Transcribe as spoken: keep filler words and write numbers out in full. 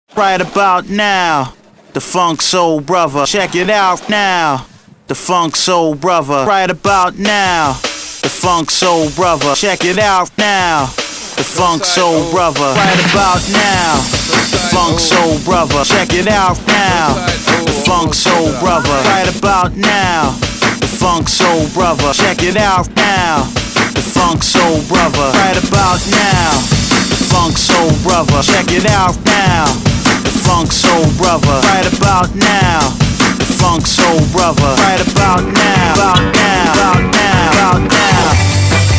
Right about now, the Funk Soul Brother. Check it out now, the Funk Soul Brother. Right about now, the Funk Soul Brother. Check it out now, the Funk Soul Brother. Right about now, the Funk Soul Brother. Check it out now, the Funk Soul Brother. Right about now, the Funk Soul Brother. Check it out now, the Funk Soul Brother. Right about now, the Funk Soul Brother. Check it out now, the Funk Soul Brother. Right about now, the Funk Soul Brother. Right about now, about now, about now, about now.